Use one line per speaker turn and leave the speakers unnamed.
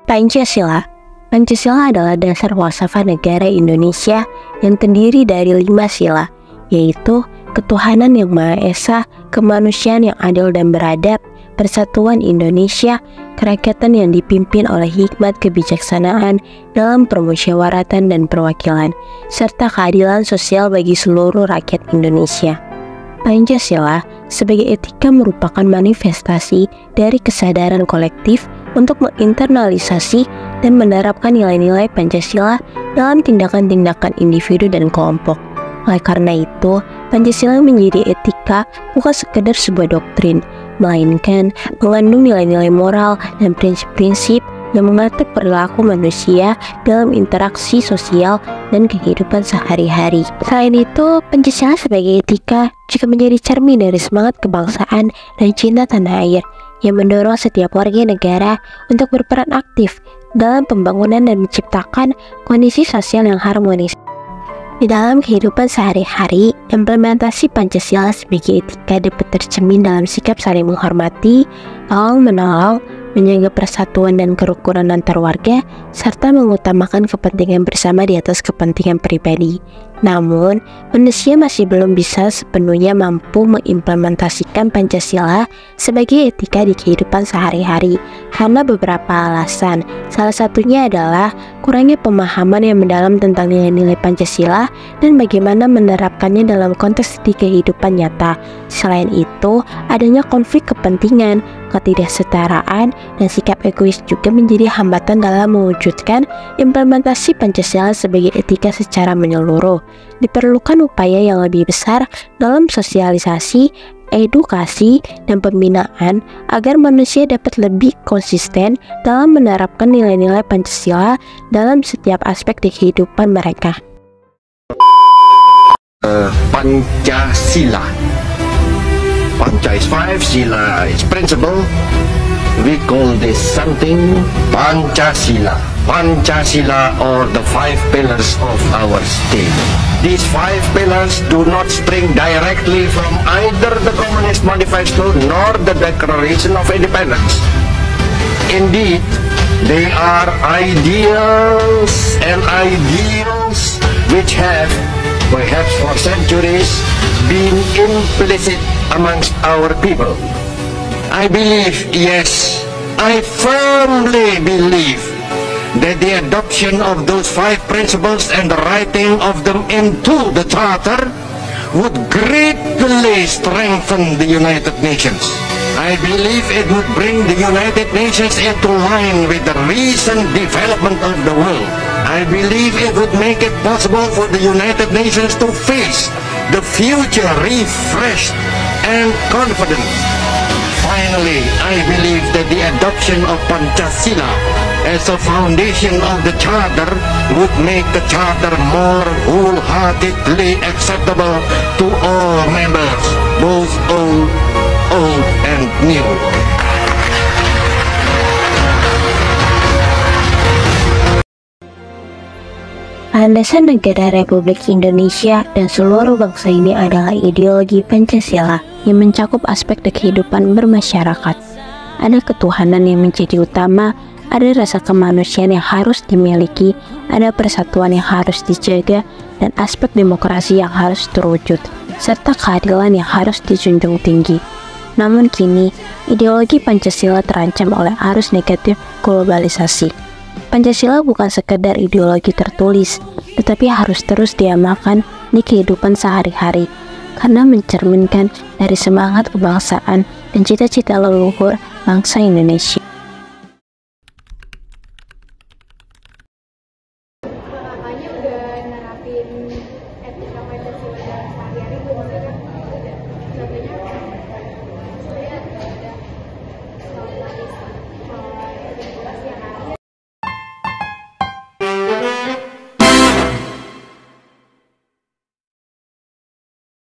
Pancasila. Pancasila adalah dasar falsafah negara Indonesia yang terdiri dari 5 sila, yaitu ketuhanan yang Maha Esa, kemanusiaan yang adil dan beradab, persatuan Indonesia, kerakyatan yang dipimpin oleh hikmat kebijaksanaan dalam permusyawaratan dan perwakilan, serta keadilan sosial bagi seluruh rakyat Indonesia. Pancasila sebagai etika merupakan manifestasi dari kesadaran kolektif untuk menginternalisasi dan menerapkan nilai-nilai Pancasila dalam tindakan-tindakan individu dan kelompok. Oleh karena itu, Pancasila menjadi etika bukan sekedar sebuah doktrin, melainkan mengandung nilai-nilai moral dan prinsip-prinsip yang mengatur perilaku manusia dalam interaksi sosial dan kehidupan sehari-hari. Selain itu, Pancasila sebagai etika juga menjadi cermin dari semangat kebangsaan dan cinta tanah air yang mendorong setiap warga negara untuk berperan aktif dalam pembangunan dan menciptakan kondisi sosial yang harmonis. Di dalam kehidupan sehari-hari, implementasi Pancasila sebagai etika dapat tercermin dalam sikap saling menghormati, tolong-menolong, menjaga persatuan dan kerukunan antar warga, serta mengutamakan kepentingan bersama di atas kepentingan pribadi. Namun, manusia masih belum bisa sepenuhnya mampu mengimplementasikan Pancasila sebagai etika di kehidupan sehari-hari karena beberapa alasan. Salah satunya adalah kurangnya pemahaman yang mendalam tentang nilai-nilai Pancasila dan bagaimana menerapkannya dalam konteks di kehidupan nyata. Selain itu, adanya konflik kepentingan, ketidaksetaraan, dan sikap egois juga menjadi hambatan dalam mewujudkan implementasi Pancasila sebagai etika secara menyeluruh. Diperlukan upaya yang lebih besar dalam sosialisasi, edukasi, dan pembinaan agar manusia dapat lebih konsisten dalam menerapkan nilai-nilai Pancasila dalam setiap aspek di kehidupan mereka.
Pancasila. Panca is 5, Sila is principle. We call this something Pancasila. Pancasila are the 5 pillars of our state. These 5 pillars do not spring directly from either the Communist Manifesto nor the Declaration of Independence. Indeed, they are ideals and ideals which have, perhaps for centuries, been implicit amongst our people. I believe, yes, I firmly believe that the adoption of those 5 principles and the writing of them into the Charter would greatly strengthen the United Nations. I believe it would bring the United Nations into line with the recent development of the world. I believe it would make it possible for the United Nations to face the future refreshed and confident. Finally, I believe that the adoption of Pancasila as a foundation of the Charter would make the Charter more wholeheartedly acceptable to all members, both old and new.
Landasan negara Republik Indonesia dan seluruh bangsa ini adalah ideologi Pancasila yang mencakup aspek kehidupan bermasyarakat. Ada ketuhanan yang menjadi utama, ada rasa kemanusiaan yang harus dimiliki, ada persatuan yang harus dijaga, dan aspek demokrasi yang harus terwujud, serta keadilan yang harus dijunjung tinggi. Namun kini, ideologi Pancasila terancam oleh arus negatif globalisasi. Pancasila bukan sekedar ideologi tertulis, tetapi harus terus diamalkan di kehidupan sehari-hari, karena mencerminkan dari semangat kebangsaan dan cita-cita leluhur bangsa Indonesia.